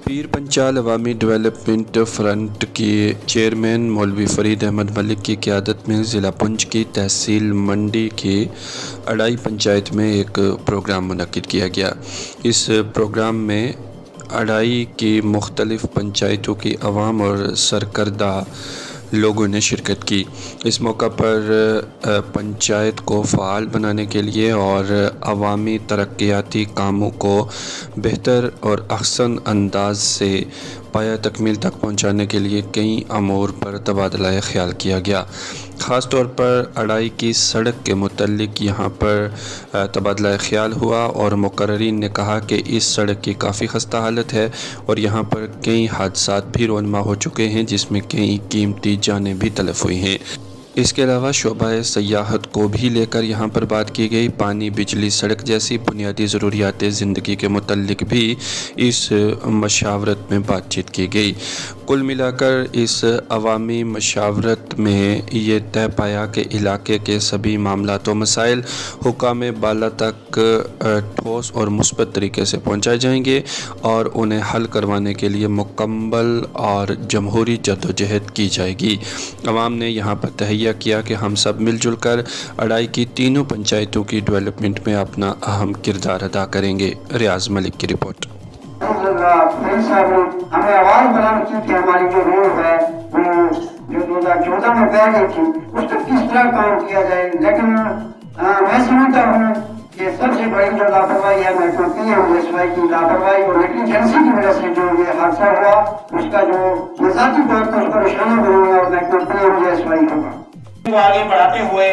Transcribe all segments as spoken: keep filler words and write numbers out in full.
पीर पंचाल अवामी development front के chairman मौलवी फरीद अहमद मलिक की क़यादत में ज़िला पुंछ की तहसील मंडी के अड़ाई पंचायत में एक प्रोग्राम मुनक्किद किया गया। इस प्रोग्राम में अड़ाई की मुख्तलिफ़ पंचायतों की अवाम और सरकर्दा लोगों ने शिरकत की। इस मौका पर पंचायत को फ़ाल बनाने के लिए और अवामी तरक्याती कामों को बेहतर और अहसन अंदाज से पाया तकमील तक पहुंचाने के लिए कई अमूर पर तबादला ख्याल किया गया। ख़ास तौर पर अड़ाई की सड़क के मुतल्लिक यहाँ पर तबादला ख्याल हुआ और मुकर्रीन ने कहा कि इस सड़क की काफ़ी खस्ता हालत है और यहाँ पर कई हादसात भी रोनमा हो चुके हैं, जिसमें कई कीमती जानें भी तलफ़ हुई हैं। इसके अलावा शोबा सयाहत को भी लेकर यहाँ पर बात की गई। पानी, बिजली, सड़क जैसी बुनियादी ज़रूरियात ज़िंदगी के मुतल्लिक भी इस मशावरत में बातचीत की गई। कुल मिलाकर इस अवामी मशावरत में ये तय पाया कि इलाके के सभी मामलात व मसाइल हुकाम बाला तक ठोस और मुस्बत तरीके से पहुँचाए जाएंगे और उन्हें हल करवाने के लिए मुकम्मल और जमहूरी जद्दोजहद की जाएगी। अवाम ने यहाँ पर तहैया किया कि हम सब मिलजुल कर अड़ाई की तीनों पंचायतों की डेवलपमेंट में अपना अहम किरदार अदा करेंगे। रियाज मलिक की रिपोर्ट। हमें आवाज बुलंद की कि हमारी जो रोड है वो जो दो हजार चौदह में बह गई थी उस पर किस तरह काम किया जाए, लेकिन मैं समझता हूँ कि सबसे बड़ी जो लापरवाही है metro P M S Y की लापरवाही और नेग्लिजेंसी की वजह से जो ये हादसा हुआ उसका जो मजाकी तौर पर उसको निशाना बनूंगा और metro P M S Y होगा। आगे बढ़ाते हुए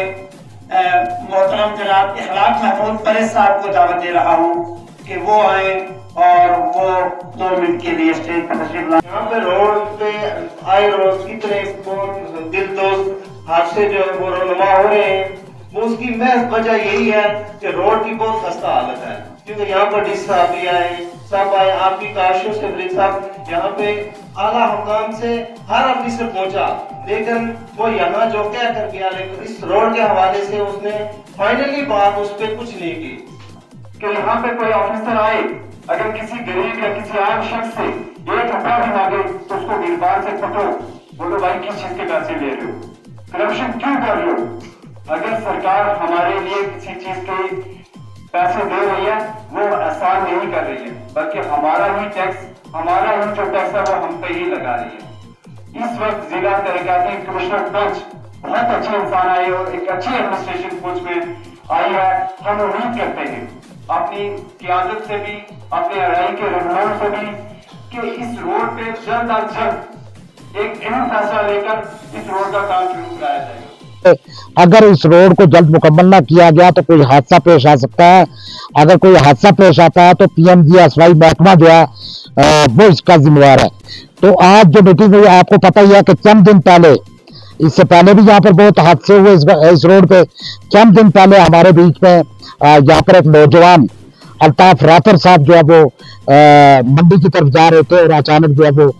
मोहतरम जनाब इखलाक महमूद परेश साहब को दावत दे रहा हूँ कि वो आए और वो दो मिनट के लिए स्टेज पर तशरीफ लाएं। यहाँ पे रोड पे आए रोज कितने दिल दोस्त हादसे जो है वो रोनमा हो रहे हैं, वो उसकी महज वजह यही है कि रोड की बहुत खस्ता हालत है। क्योंकि यहाँ पर डी साहब भी आए, सब आए, आपकी काशियों से ब्रिज साहब यहाँ पे आला हमदान से हर ऑफिसर पहुंचा, लेकिन वो यहाँ जो क्या कर गया, लेकिन इस रोड के हवाले से उसने फाइनली बात उस पर कुछ नहीं की कि यहाँ पे कोई ऑफिसर आए, अगर किसी गरीब या किसी आम शख्स से एक रुपया भी मांगे तो उसको गिरफ्तार से पकड़ो, बोलो भाई किस चीज के पैसे ले रहे हो, करप्शन क्यों कर रहे हो। अगर सरकार हमारे लिए किसी चीज के पैसे दे रही है वो एहसान नहीं कर रही है, बल्कि हमारा ही टैक्स, हमारा ही जो टैक्स है वो हम पे ही लगा रही है। इस वक्त जिला तरक्याती कमिश्नर पुंछ बहुत अच्छे इंसान आए और एक अच्छी एडमिनिस्ट्रेशन पुंछ में आई है। हम उम्मीद करते हैं अपनी क़यादत से भी, अपने अड़ाई के रहनुमाओं से भी कि इस रोड पे जल्द अज जल्द एक अहम फैसला लेकर इस रोड का काम शुरू कराया जाएगा। अगर इस रोड को जल्द मुकम्मल ना किया गया तो कोई हादसा पेश आ सकता है। अगर कोई हादसा पेश आता है तो P M G S Y महकमा जो है वो इसका जिम्मेवार है। तो आज जो मीटिंग हुई, आपको पता ही है कि चंद दिन पहले, इससे पहले भी यहाँ पर बहुत हादसे हुए इस, इस रोड पे। चंद दिन पहले हमारे बीच में यहाँ पर एक नौजवान अल्ताफ रातर साहब जो है वो आ, मंडी की तरफ जा रहे थे और अचानक जो है वो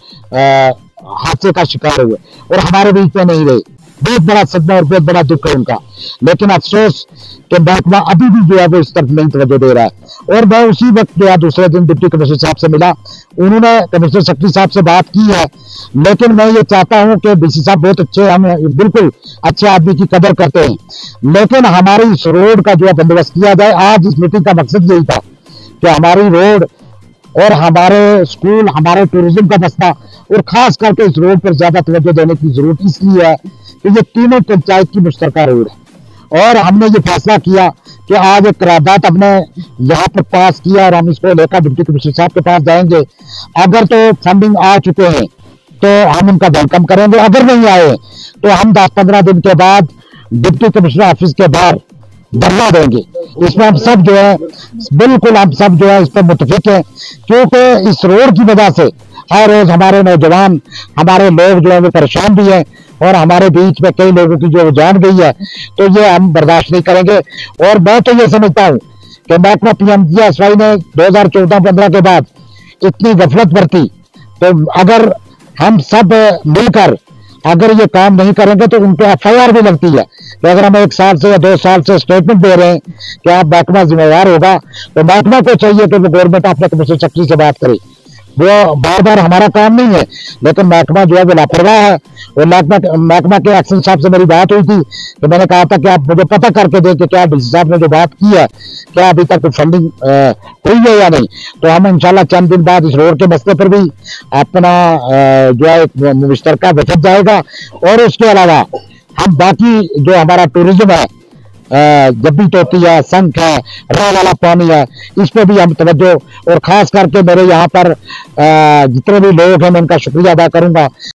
हादसे का शिकार हुए और हमारे बीच में नहीं रहे। बहुत बड़ा सदमा और बहुत बड़ा दुख है उनका, लेकिन अफसोस कि महकमा अभी भी जो है वो इस तरफ नहीं तवज्जो दे रहा है। और मैं उसी वक्त जो है दूसरे दिन डिप्टी कमिश्नर साहब से मिला, उन्होंने कमिश्नर सेक्रेटरी साहब से बात की है, लेकिन मैं ये चाहता हूं कि डीसी साहब बहुत अच्छे, हम बिल्कुल अच्छे आदमी की कदर करते हैं, लेकिन हमारी इस रोड का जो है बंदोबस्त किया जाए। आज इस मीटिंग का मकसद यही था कि हमारी रोड और हमारे स्कूल, हमारे टूरिज्म का मसला और खास करके इस रोड पर ज्यादा तवज्जो देने की जरूरत इसलिए है कि ये तीनों पंचायत की मुश्तरका रोड है और हमने ये फैसला किया कि आज एक करारदाद हमने यहाँ पर पास किया और हम इसको लेकर डिप्टी कमिश्नर साहब के पास जाएंगे। अगर तो फंडिंग आ चुके हैं तो हम उनका वेलकम करेंगे, अगर नहीं आए तो हम दस पंद्रह दिन के बाद डिप्टी कमिश्नर ऑफिस के बाहर धरना देंगे। इसमें हम सब जो है बिल्कुल हम सब जो है इस पर मुतफिक है, क्योंकि इस रोड की वजह से हर रोज हमारे नौजवान, हमारे लोग जो है वो परेशान भी हैं और हमारे बीच में कई लोगों की जो जान गई है, तो ये हम बर्दाश्त नहीं करेंगे। और मैं तो ये समझता हूँ कि महकमा P M G S Y ने दो हजार चौदह पंद्रह के बाद इतनी गफलत बरती, तो अगर हम सब मिलकर अगर ये काम नहीं करेंगे तो उनको एफ आई आर भी लगती है कि अगर हम एक साल से या दो साल से स्टेटमेंट दे रहे हैं कि आप महकमा जिम्मेवार होगा, तो महकमा को चाहिए कि वो गवर्नमेंट अपने कमिश्नर सेक्रेटरी से बात करे वो बार बार हमारा काम नहीं है, लेकिन महकमा जो है वो लापरवाह है। और महकमा महकमा के एक्शन साहब से मेरी बात हुई थी तो मैंने कहा था कि आप मुझे पता करके दें कि क्या डीसी साहब ने जो बात की है क्या अभी तक फंडिंग हुई है या नहीं। तो हम इंशाल्लाह चंद दिन बाद इस रोड के मसले पर भी अपना आ, जो है एक मुश्तरका बचत जाएगा। और उसके अलावा हम बाकी जो हमारा टूरिज्म है, जब्बी तोती है, संख है, रह वाला पानी है, इस पे भी हम तवज्जो, और खास करके मेरे यहाँ पर जितने भी लोग हैं मैं उनका शुक्रिया अदा करूंगा।